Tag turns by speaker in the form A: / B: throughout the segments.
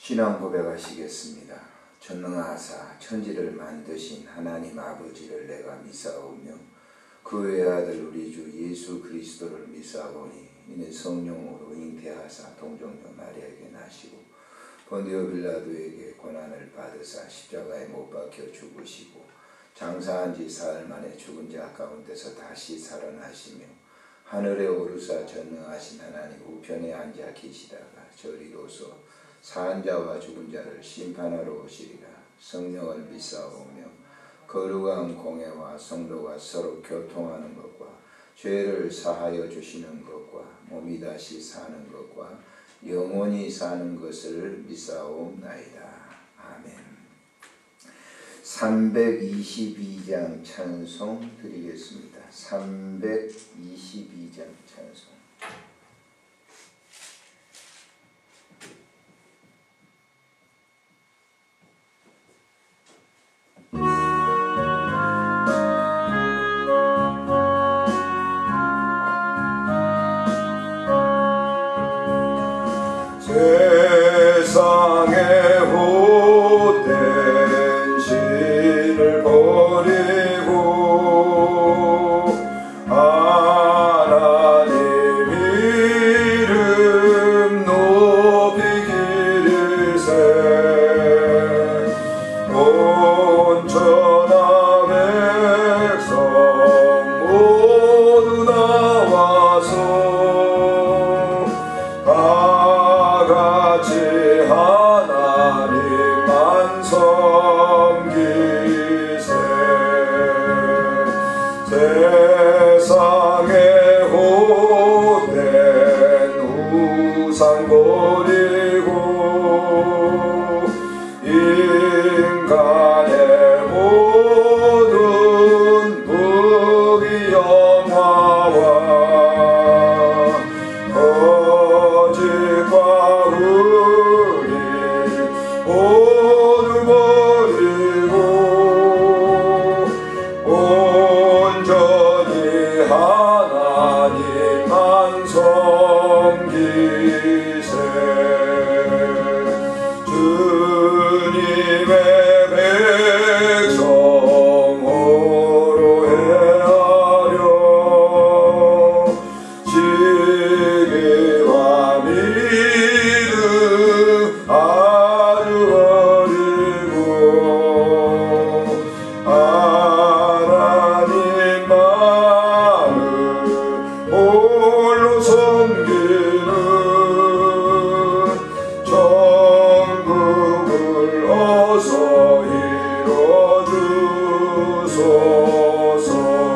A: 신앙 고백하시겠습니다. 전능하사 천지를 만드신 하나님 아버지를 내가 믿사오며 그 외아들 우리 주 예수 그리스도를 믿사오니 이는 성령으로 잉태하사 동정녀 마리아에게 나시고 본디오 빌라도에게 고난을 받으사 십자가에 못 박혀 죽으시고 장사한 지 사흘 만에 죽은 자 가운데서 다시 살아나시며 하늘에 오르사 전능하신 하나님 우편에 앉아 계시다가 저리로서 사한 자와 죽은 자를 심판하러 오시리라. 성령을 믿사오며 거룩한 공회와 성도가 서로 교통하는 것과 죄를 사하여 주시는 것과 몸이 다시 사는 것과 영원히 사는 것을 믿사옵나이다. 아멘. 322장 찬송 드리겠습니다. 322장 찬송.
B: 세상의 헛된 신을 버리고 하나님 이름 높이 기리세. 온천한 백성 모두 나와서 같이 하나님만 섬기세. 세상의 헛된 우상 버리고 인간의 모든 부귀 영화와 거짓과 우리 모두 버리고 온전히 하나님만 섬기세. 주님의 백성 호로 행하려 시기와 믿음 아주 어리고 하나님만을 홀로 섬기는 천국을 어서 이뤄주소서.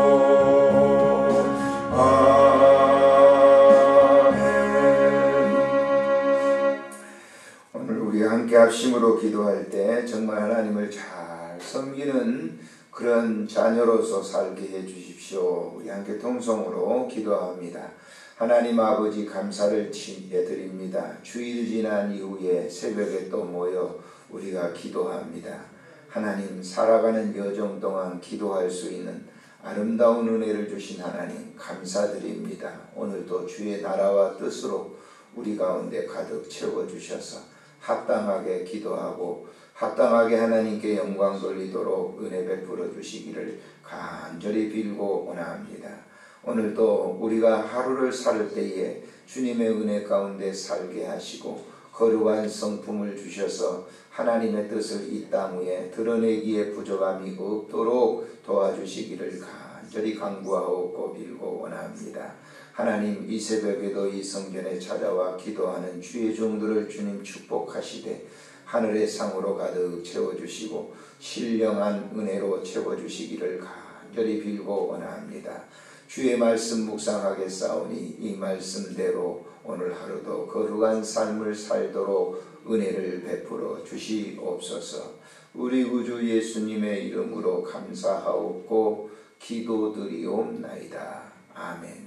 A: 오늘 우리 함께 합심으로 기도할 때 정말 하나님을 잘 섬기는 그런 자녀로서 살게 해주십시오. 우리 함께 통성으로 기도합니다. 하나님 아버지 감사를 드립니다. 주일 지난 이후에 새벽에 또 모여 우리가 기도합니다. 하나님 살아가는 여정 동안 기도할 수 있는 아름다운 은혜를 주신 하나님 감사드립니다. 오늘도 주의 나라와 뜻으로 우리 가운데 가득 채워주셔서 합당하게 기도하고 합당하게 하나님께 영광 돌리도록 은혜 베풀어 주시기를 간절히 빌고 원합니다. 오늘도 우리가 하루를 살 때에 주님의 은혜 가운데 살게 하시고 거룩한 성품을 주셔서 하나님의 뜻을 이 땅 위에 드러내기에 부족함이 없도록 도와주시기를 간절히 간구하고 빌고 원합니다. 하나님 이 새벽에도 이 성전에 찾아와 기도하는 주의 종들을 주님 축복하시되 하늘의 상으로 가득 채워주시고 신령한 은혜로 채워주시기를 간절히 빌고 원합니다. 주의 말씀 묵상하겠사오니 이 말씀대로 오늘 하루도 거룩한 삶을 살도록 은혜를 베풀어 주시옵소서. 우리 구주 예수님의 이름으로 감사하옵고 기도드리옵나이다. 아멘.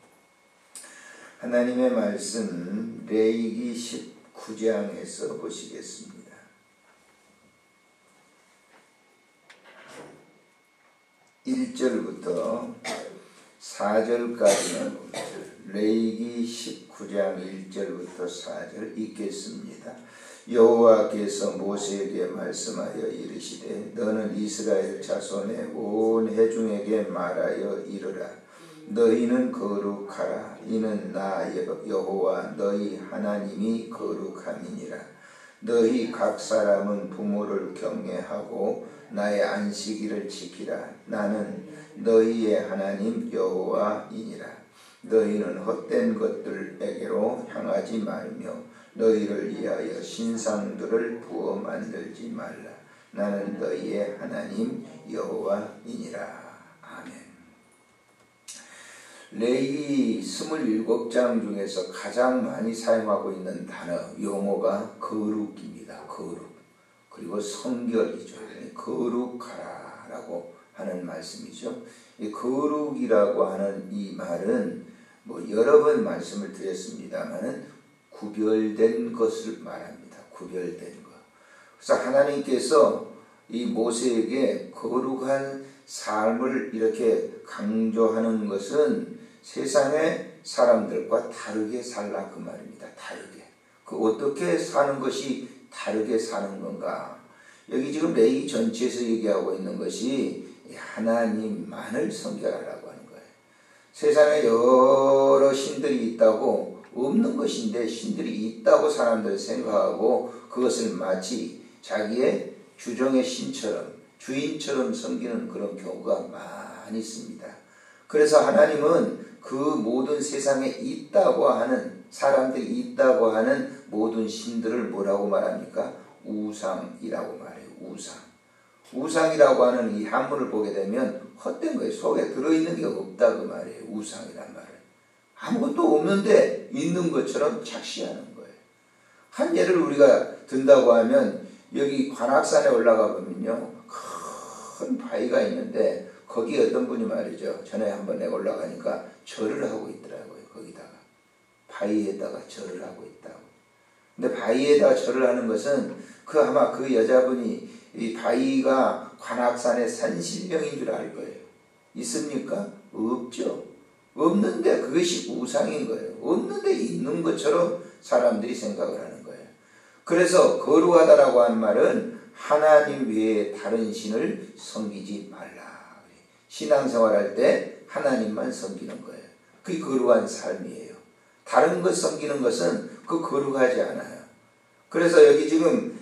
A: 하나님의 말씀 레위기 19장에서 보시겠습니다. 1절부터 4절까지는 레위기 19장 1절부터 4절 읽겠습니다. 여호와께서 모세에게 말씀하여 이르시되 너는 이스라엘 자손의 온 회중에게 말하여 이르라. 너희는 거룩하라. 이는 나 여호와 너희 하나님이 거룩함이니라. 너희 각 사람은 부모를 경외하고 나의 안식일을 지키라. 나는 너희의 하나님 여호와이니라. 너희는 헛된 것들에게로 향하지 말며 너희를 위하여 신상들을 부어 만들지 말라. 나는 너희의 하나님 여호와이니라. 아멘. 레위기 27장 중에서 가장 많이 사용하고 있는 단어, 용어가 거룩입니다. 거룩. 그리고 성결이죠. 거룩하라 라고 하는 말씀이죠. 이 거룩이라고 하는 이 말은 여러 번 말씀을 드렸습니다만은 구별된 것을 말합니다. 구별된 것. 그래서 하나님께서 이 모세에게 거룩한 삶을 이렇게 강조하는 것은 세상의 사람들과 다르게 살라 그 말입니다. 다르게. 그 어떻게 사는 것이 다르게 사는 건가? 여기 지금 레위기 전체에서 얘기하고 있는 것이 하나님만을 섬겨라라고 하는 거예요. 세상에 여러 신들이 있다고 없는 것인데 신들이 있다고 사람들이 생각하고 그것을 마치 자기의 주종의 신처럼 주인처럼 섬기는 그런 경우가 많이 있습니다. 그래서 하나님은 그 모든 세상에 있다고 하는 사람들이 있다고 하는 모든 신들을 뭐라고 말합니까? 우상이라고 말해요. 우상. 우상이라고 하는 이 한문을 보게 되면 헛된 거예요. 속에 들어있는 게 없다 그 말이에요. 우상이란 말은. 아무것도 없는데 있는 것처럼 착시하는 거예요. 한 예를 우리가 든다고 하면 여기 관악산에 올라가 보면요. 큰 바위가 있는데 거기 어떤 분이 말이죠. 전에 한번 내가 올라가니까 절을 하고 있더라고요. 거기다가. 바위에다가 절을 하고 있다고. 근데 바위에다가 절을 하는 것은 아마 그 여자분이 이 바위가 관악산의 산신령인 줄 알 거예요. 있습니까? 없죠. 없는데 그것이 우상인 거예요. 없는데 있는 것처럼 사람들이 생각을 하는 거예요. 그래서 거룩하다라고 하는 말은 하나님 외에 다른 신을 섬기지 말라. 신앙생활할 때 하나님만 섬기는 거예요. 그게 거룩한 삶이에요. 다른 것 섬기는 것은 거룩하지 않아요. 그래서 여기 지금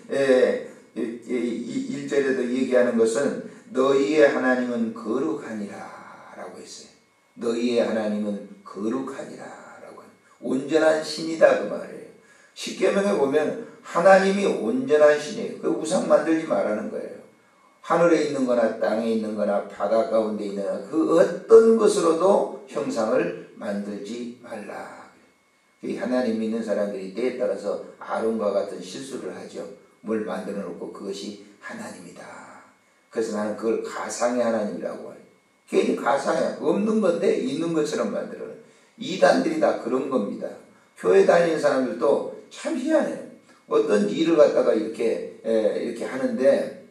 A: 1절에도 얘기하는 것은 너희의 하나님은 거룩하니라 라고 했어요. 너희의 하나님은 거룩하니라 라고 하는 온전한 신이다 그 말이에요. 십계명에 보면 하나님이 온전한 신이에요. 그 우상 만들지 말라는 거예요. 하늘에 있는 거나 땅에 있는 거나 바다 가운데 있는 거나 그 어떤 것으로도 형상을 만들지 말라. 하나님 믿는 사람들이 때에 따라서 아론과 같은 실수를 하죠. 뭘 만들어 놓고 그것이 하나님이다. 그래서 나는 그걸 가상의 하나님이라고 해요. 괜히 가상이야. 없는 건데 있는 것처럼 만들어요. 이단들이 다 그런 겁니다. 교회 다니는 사람들도 참 희한해요. 어떤 일을 갖다가 이렇게 하는데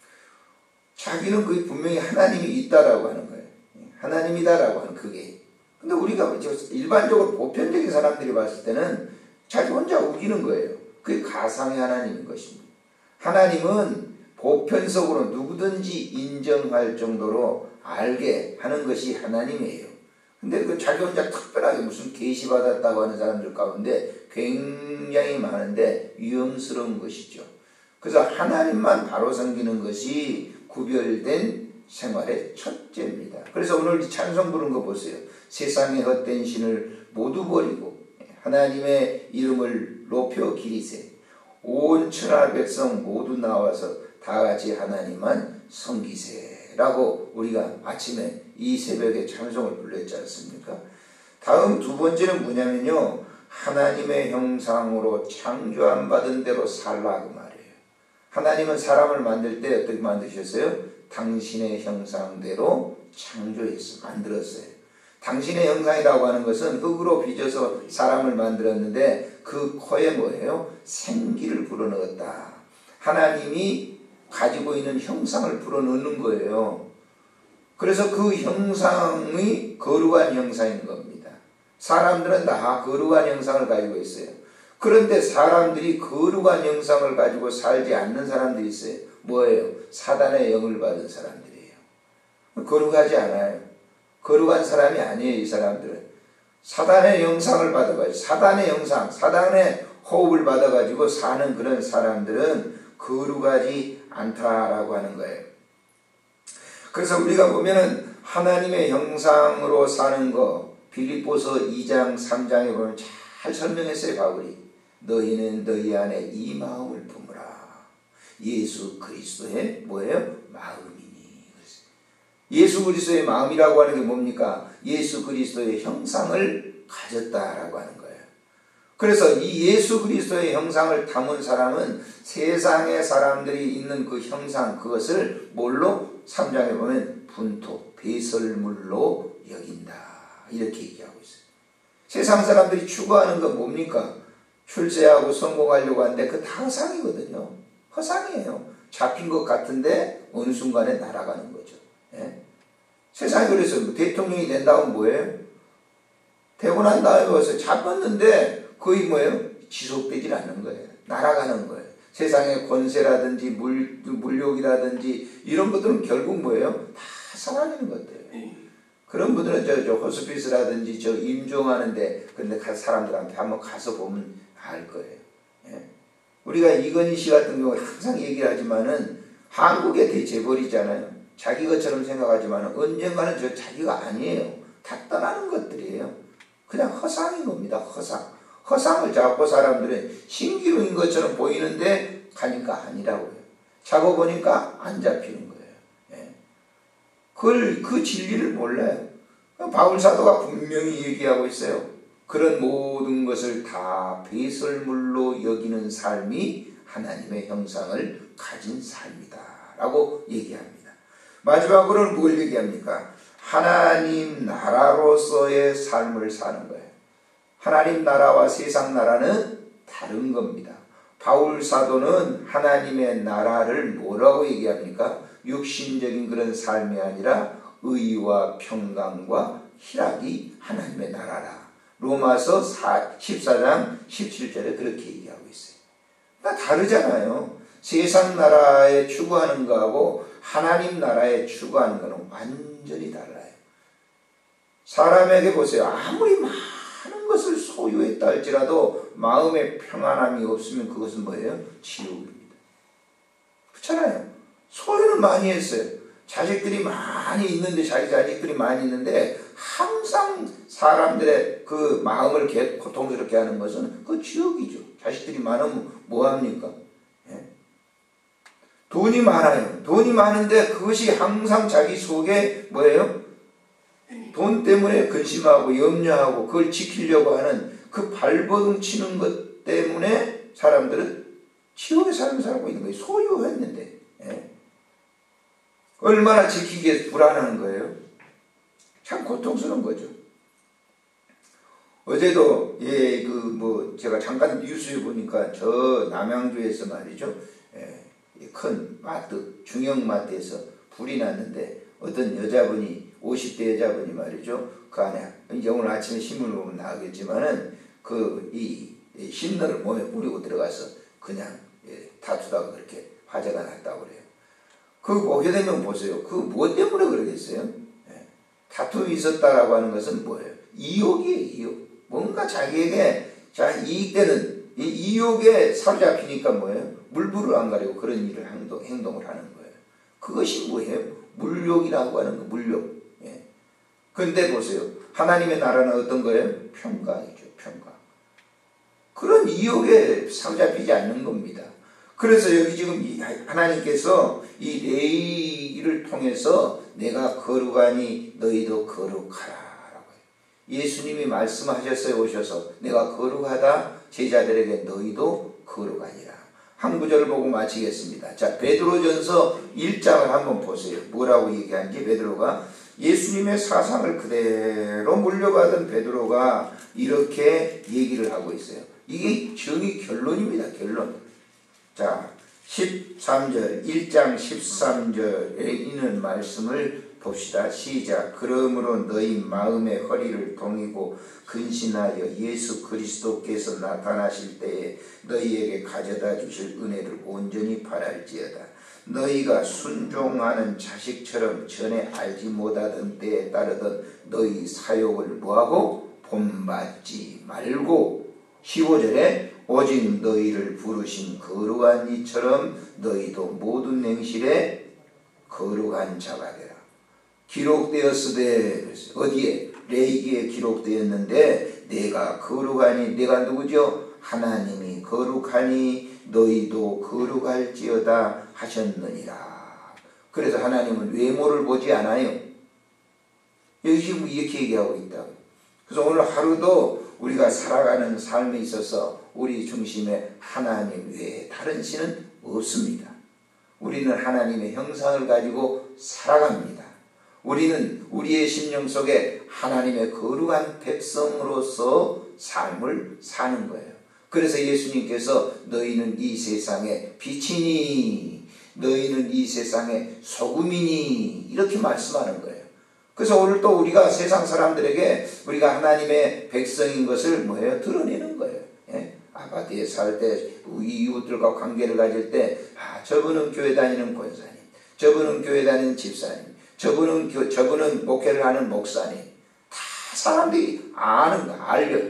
A: 자기는 그게 분명히 하나님이 있다라고 하는 거예요. 하나님이다라고 하는 그게. 근데 우리가 일반적으로 보편적인 사람들이 봤을 때는 자기 혼자 우기는 거예요. 그게 가상의 하나님인 것입니다. 하나님은 보편적으로 누구든지 인정할 정도로 알게 하는 것이 하나님이에요. 근데 그 자기 혼자 특별하게 무슨 계시 받았다고 하는 사람들 가운데 굉장히 많은데 위험스러운 것이죠. 그래서 하나님만 바로 섬기는 것이 구별된 생활의 첫째입니다. 그래서 오늘 찬송 부른 거 보세요. 세상의 헛된 신을 모두 버리고 하나님의 이름을 높여 기리세. 온 천하 백성 모두 나와서 다 같이 하나님만 섬기세 라고 우리가 아침에 이 새벽에 찬송을 불렀지 않습니까? 다음 두 번째는 뭐냐면요. 하나님의 형상으로 창조함 받은 대로 살라 그 말이에요. 하나님은 사람을 만들 때 어떻게 만드셨어요? 당신의 형상대로 창조했어요. 만들었어요. 당신의 형상이라고 하는 것은 흙으로 빚어서 사람을 만들었는데 그 코에 뭐예요? 생기를 불어넣었다. 하나님이 가지고 있는 형상을 불어넣는 거예요. 그래서 그 형상이 거룩한 형상인 겁니다. 사람들은 다 거룩한 형상을 가지고 있어요. 그런데 사람들이 거룩한 형상을 가지고 살지 않는 사람들이 있어요. 뭐예요? 사단의 영을 받은 사람들이에요. 거룩하지 않아요. 거룩한 사람이 아니에요. 이 사람들은 사단의 형상을 받아가지고, 사단의 형상, 사단의 호흡을 받아가지고 사는 그런 사람들은 거룩하지 않다라고 하는 거예요. 그래서 우리가 보면은 하나님의 형상으로 사는 거, 빌립보서 2장 3장에 보면 잘 설명했어요. 바울이 너희는 너희 안에 이 마음을 품으라. 예수 그리스도의 뭐예요? 마음이니. 예수 그리스도의 마음이라고 하는 게 뭡니까? 예수 그리스도의 형상을 가졌다라고 하는 거예요. 그래서 이 예수 그리스도의 형상을 담은 사람은 세상의 사람들이 있는 그 형상, 그것을 뭘로? 3장에 보면 분토, 배설물로 여긴다. 이렇게 얘기하고 있어요. 세상 사람들이 추구하는 건 뭡니까? 출세하고 성공하려고 하는데 그 다 허상이거든요. 허상이에요. 잡힌 것 같은데 어느 순간에 날아가는 거죠. 예? 세상이 그래서 대통령이 된다면 뭐예요? 되고 난 다음에 와서 잡았는데 거의 뭐예요? 지속되질 않는 거예요. 날아가는 거예요. 세상의 권세라든지 물욕이라든지 이런 것들은 결국 뭐예요? 다 사라지는 것들이에요. 그런 분들은 저 호스피스라든지 저 임종하는데 근데 사람들한테 한번 가서 보면 알 거예요. 예? 우리가 이건희 씨 같은 경우 항상 얘기를 하지만은 한국의 대재벌이잖아요. 자기 것처럼 생각하지만은 언젠가는 저 자기가 아니에요. 다 떠나는 것들이에요. 그냥 허상인 겁니다. 허상. 허상을 잡고 사람들은 신기루인 것처럼 보이는데 가니까 아니라고요. 잡아보니까 안 잡히는 거예요. 예. 그 진리를 몰라요. 바울 사도가 분명히 얘기하고 있어요. 그런 모든 것을 다 배설물로 여기는 삶이 하나님의 형상을 가진 삶이다 라고 얘기합니다. 마지막으로는 뭘 얘기합니까? 하나님 나라로서의 삶을 사는 거예요. 하나님 나라와 세상 나라는 다른 겁니다. 바울 사도는 하나님의 나라를 뭐라고 얘기합니까? 육신적인 그런 삶이 아니라 의와 평강과 희락이 하나님의 나라라. 로마서 14장 17절에 그렇게 얘기하고 있어요. 다 다르잖아요. 세상 나라에 추구하는 거하고 하나님 나라에 추구하는 거는 완전히 달라요. 사람에게 보세요. 아무리 많은 것을 소유했다 할지라도 마음에 평안함이 없으면 그것은 뭐예요? 지옥입니다. 그렇잖아요. 소유는 많이 했어요. 자식들이 많이 있는데, 자기 자식들이 많이 있는데 항상 사람들의 그 마음을 고통스럽게 하는 것은 그 지옥이죠. 자식들이 많으면 뭐합니까? 예? 돈이 많아요. 돈이 많은데 그것이 항상 자기 속에 뭐예요? 돈 때문에 근심하고 염려하고 그걸 지키려고 하는 그 발버둥 치는 것 때문에 사람들은 지옥의 삶을 살고 있는 거예요. 소유했는데. 예? 얼마나 지키기에 불안한 거예요. 참 고통스러운 거죠. 어제도 제가 잠깐 뉴스에 보니까 저 남양주에서 말이죠. 큰 마트, 중형 마트에서 불이 났는데 어떤 여자분이 50대 여자분이 말이죠. 그 안에 이제 오늘 아침에 신문을 보면 나오겠지만은 이 신너를 몸에 뿌리고 들어가서 그냥 다투다가 그렇게 화재가 났다고 그래요. 그거 보게 되면 보세요. 그 무엇 때문에 그러겠어요? 다툼이 있었다라고 하는 것은 뭐예요? 이욕이에요. 이욕. 뭔가 자기에게 이익되는 이 이욕에 사로잡히니까 뭐예요? 물불을 안 가리고 그런 일을 행동을 하는 거예요. 그것이 뭐예요? 물욕이라고 하는 거, 물욕. 그런데 보세요. 하나님의 나라는 어떤 거예요? 평강이죠. 평강. 그런 이욕에 사로잡히지 않는 겁니다. 그래서 여기 지금 하나님께서 이 레위기를 통해서 내가 거룩하니 너희도 거룩하라. 예수님이 말씀하셨어요. 오셔서 내가 거룩하다 제자들에게 너희도 거룩하니라. 한 구절을 보고 마치겠습니다. 자, 베드로전서 1장을 한번 보세요. 뭐라고 얘기하는지. 베드로가 예수님의 사상을 그대로 물려받은 베드로가 이렇게 얘기를 하고 있어요. 이게 정의 결론입니다. 결론. 자, 13절 1장 13절에 있는 말씀을 봅시다. 시작. 그러므로 너희 마음의 허리를 동이고 근신하여 예수 그리스도께서 나타나실 때에 너희에게 가져다 주실 은혜를 온전히 바랄지어다. 너희가 순종하는 자식처럼 전에 알지 못하던 때에 따르던 너희 사욕을 뭐하고? 본받지 말고 15절에 오직 너희를 부르신 거룩한 이처럼 너희도 모든 행실에 거룩한 자가 되라. 기록되었으되 어디에? 레위기에 기록되었는데 내가 거룩하니, 내가 누구죠? 하나님이 거룩하니 너희도 거룩할지어다 하셨느니라. 그래서 하나님은 외모를 보지 않아요. 여기 지금 이렇게 얘기하고 있다고. 그래서 오늘 하루도 우리가 살아가는 삶에 있어서 우리 중심에 하나님 외에 다른 신은 없습니다. 우리는 하나님의 형상을 가지고 살아갑니다. 우리는 우리의 심령 속에 하나님의 거룩한 백성으로서 삶을 사는 거예요. 그래서 예수님께서 너희는 이 세상의 빛이니 너희는 이 세상의 소금이니 이렇게 말씀하는 거예요. 그래서 오늘 또 우리가 세상 사람들에게 우리가 하나님의 백성인 것을 뭐예요? 드러내는 거예요. 예? 아파트에 살 때 이웃들과 관계를 가질 때 저분은 교회 다니는 권사님, 저분은 교회 다니는 집사님, 저분은 목회를 하는 목사님. 다 사람들이 아는 거야.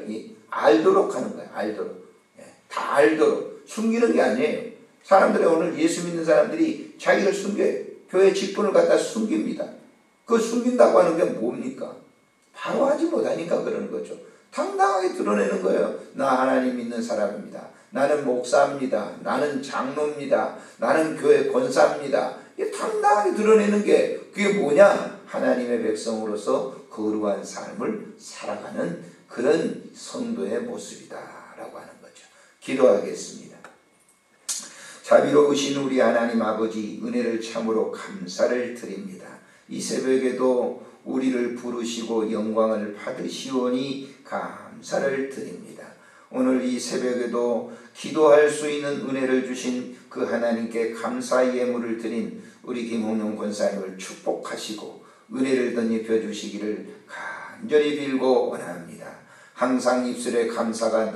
A: 알도록 하는 거야. 알도록. 예, 다 알도록. 숨기는 게 아니에요. 사람들이 오늘 예수 믿는 사람들이 자기를 숨겨요. 교회 직분을 갖다 숨깁니다. 그 숨긴다고 하는 게 뭡니까? 바로 하지 못하니까 그러는 거죠. 당당하게 드러내는 거예요. 나 하나님 믿는 사람입니다. 나는 목사입니다. 나는 장로입니다. 나는 교회 권사입니다. 당당하게 드러내는 게 그게 뭐냐? 하나님의 백성으로서 거룩한 삶을 살아가는 그런 성도의 모습이다라고 하는 거죠. 기도하겠습니다. 자비로우신 우리 하나님 아버지, 은혜를 참으로 감사를 드립니다. 이 새벽에도 우리를 부르시고 영광을 받으시오니 감사를 드립니다. 오늘 이 새벽에도 기도할 수 있는 은혜를 주신 그 하나님께 감사의 예물을 드린 우리 김홍룡 권사님을 축복하시고 은혜를 덧입혀 주시기를 간절히 빌고 원합니다. 항상 입술에 감사가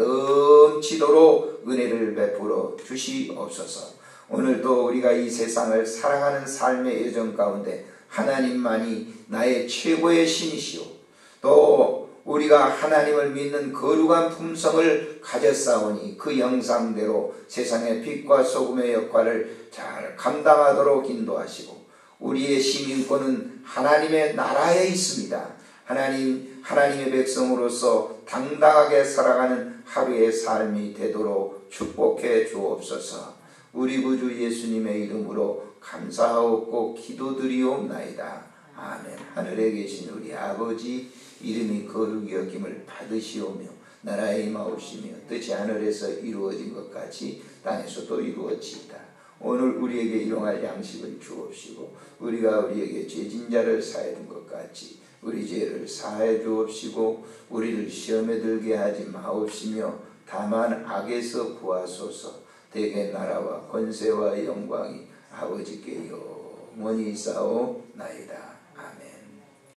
A: 넘치도록 은혜를 베풀어 주시옵소서. 오늘도 우리가 이 세상을 살아가는 삶의 여정 가운데 하나님만이 나의 최고의 신이시오. 또 우리가 하나님을 믿는 거룩한 품성을 가졌사오니 그 영상대로 세상의 빛과 소금의 역할을 잘 감당하도록 인도하시고 우리의 시민권은 하나님의 나라에 있습니다. 하나님의 백성으로서 당당하게 살아가는 하루의 삶이 되도록 축복해 주옵소서. 우리 구주 예수님의 이름으로 감사하옵고 기도드리옵나이다. 아멘. 하늘에 계신 우리 아버지, 이름이 거룩히 여김을 받으시오며 나라에 임하옵시며 뜻이 하늘에서 이루어진 것 같이 땅에서도 이루어지이다. 오늘 우리에게 일용할 양식을 주옵시고 우리가 우리에게 죄진 자를 사하는 것 같이 우리 죄를 사하여 주옵시고 우리를 시험에 들게 하지 마옵시며 다만 악에서 구하소서. 대개 나라와 권세와 영광이 아버지께 영원히 있사옵나이다.